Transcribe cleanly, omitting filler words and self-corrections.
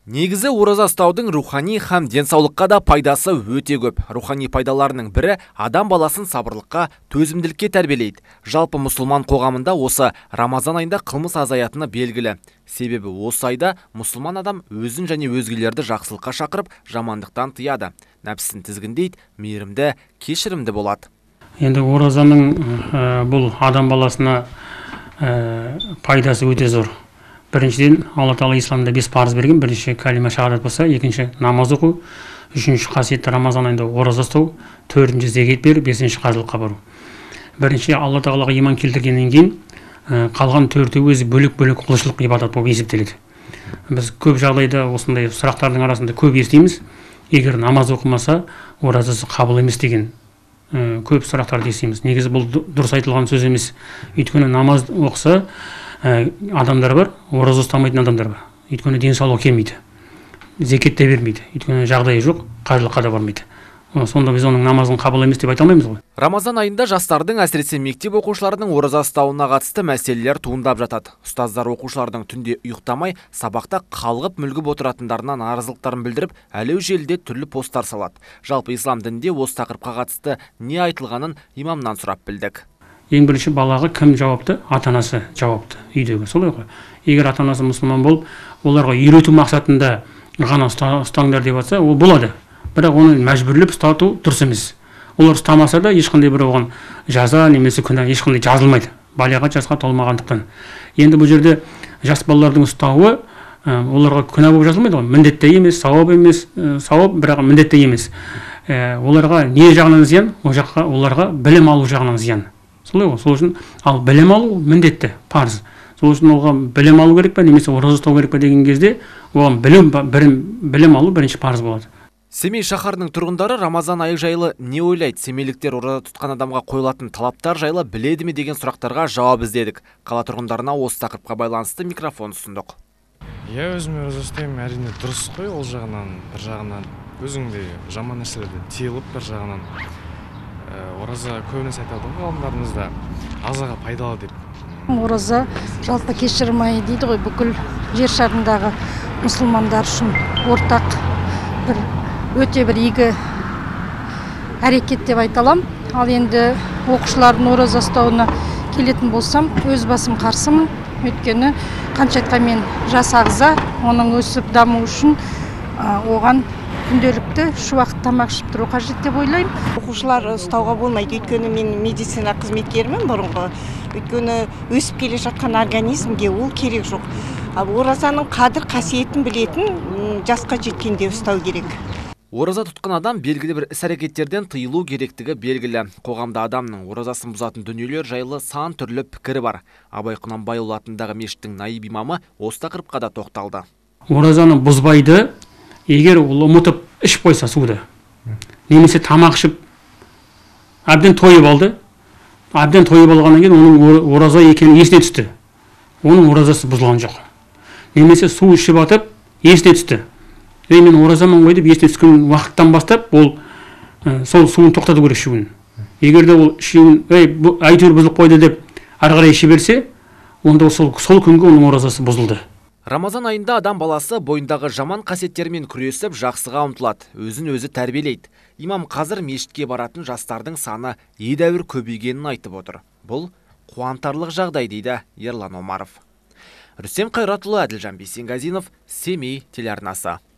Негізі ораза ұстаудың рухани һәм денсаулыққа да пайдасы өте көп. Рухани пайдаларының бірі адам баласын сабырлыққа, төзімділікке тәрбиелейді. Жалпы мұсылман қоғамында осы Рамазан айында қылмыс азаятыны белгілі. Себебі осы айда мұсылман адам өзін және өзгелерді жақсылыққа шақырып, жамандықтан тыяды. Нәпсісін тізгіндейді, мейірімді, кешірімді болады. Енді оразаның бұл адам баласына пайдасы өте зор. Біріншіден, Алла Тағала исламда 5 парыз берген. Бірінші калима шахадат болса, екінші намаз оқу, үшінші қасиетті Рамазан айында ораза ұстау, төртінші зекет беру, бесінші қажылыққа бару. Бірінші Алла Тағалаға иман келтіргеннен кейін қалған төртеуі өзі бөлек-бөлек құлшылық ибадат болып есептеледі. Біз көп жағдайда осындай сұрақтардың арасында көп естиміз. Егер намаз оқымаса, оразасы қабыл емес деген көп сұрақтарды естиміз. Негізі бұл дұрыс айтылған сөз емес. Өйткені намаз оқыса, адамдар бар, ораза ұстамайтын адамдар бар. Өйткені денсаулығы келмейді, зекет те бермейді, өйткені жағдайы жоқ, қажылыққа да бармайды. Сонда біз оның намазын қабыл емес деп айта алмаймыз ғой. Рамазан айында жастардың, әсіресе мектеп оқушыларының ораза ұстауына қатысты мәселелер туындап жатады. Ұстаздар оқушылардың түнде ұйықтамай, сабақта қалғып мүлгіп отыратындарына наразылықтарын білдіріп, әлеу желіде түрлі посттар салады. Жалпы ислам дінінде осы тақырыпқа қатысты не айтылғанын имамнан сұрап білдік. Ең бірінші балаға кім жауапты? Ата-анасы жауапты, үйдегі. Солай ғой. Егер ата-анасы мұсылман болып, оларға үйрету мақсатында ғана ұстаңдар деп жатса, ол болады. Бірақ оны мәжбүрлеп ұстату дұрыс емес. Олар ұстамаса да ешқандай бір оған жаза немесе күнә ешқандай жазылмайды. Балиғат жасқа толмағандықтан. Енді бұл жерде жас балалардың ұстауы оларға күнә болып жазылмайды ғой. Міндетті емес, сауап емес, сауап бірақ міндетті емес. Оларға не жағынан зиян? Ол жаққа оларға білім алу жағынан зиян. Солай ғой. Сол үшін ал білім алу міндетті, парыз. Сол үшін оған білім алу керек пе, немесе ораза ұстау керек пе деген кезде оған білім алу бірінші парыз болады. Семей шаһарының тұрғындары Рамазан айы жайлы не ойлайды? Семейліктер ораза тұтқан адамға қойылатын талаптар жайлы біледі ме деген сұрақтарға жауап іздедік. Қала тұрғындарына осы тақырыпқа байланысты микрофон ұсындық. Я өзім ораза ұстаймын, әрине дұрыс қой, ол жағынан, бір жағынан өзіңде жаман нәрселерден тыйылып, бір жағынан ораза көбінесе айтады ғой ғалымдарымызда азаға пайдалы деп. Ораза жалпы кешірім айы дейді ғой, бүкіл жер шарындағы мұсылмандар үшін ортақ өте бір игі әрекет деп айта аламын. Ал енді оқушылардың ораза ұстауына келетін болсам, өз басым қарсымын. Өйткені қанша айтқанмен жас ағза, оның өсіп даму үшін оған күнделікті уақыт тамақ ішіп тұру қажет деп ойлаймын. Оқушылар ұстауға болмайды, өйткені мен медицина қызметкерімін бұрынғы. Өйткені өсіп келе жатқан организмге ол керек жоқ. Ал оразаның қадір қасиетін білетін жасқа жеткенде ұстау керек. Ораза тұтқан адам белгілі бір іс-әрекеттерден тыйылу керектігі белгілі. Қоғамда адамның оразасын бұзатын дүниелер жайлы сан түрлі пікірі бар. Абай Құнанбайұлы атындағы мешіттің наиб имамы осы тақырыпқа да тоқталды. Оразаны бұзбайды, егер ол ұмытып ішіп қойса суды, немесе тамақ ішіп әбден тойып алды, әбден тойып алғаннан кейін оның ораза екені есіне түсті. Оның оразасы бұзылған жоқ. Немесе су ішіп атып есіне түсті. Мен оразамын ғой деп есіне түскен уақыттан бастап ол сол суын тоқтату керек ішуін. Егер де ол ішуін әйтеуір бұзылып қойды деп ары қарай іше берсе, онда сол күнгі оның оразасы бұзылды. Рамазан айында адам баласы бойындағы жаман қасиеттермен күресіп, жақсыға ұмтылады, өзін өзі тәрбиелейді. Имам қазір мешітке баратын жастардың саны едәуір көбейгенін айтып отыр. Бұл қуантарлық жағдай дейді Ерлан Омаров. Рүстем Қайратұлы, Әділжан Бейсенғазинов, Семей телеарнасы.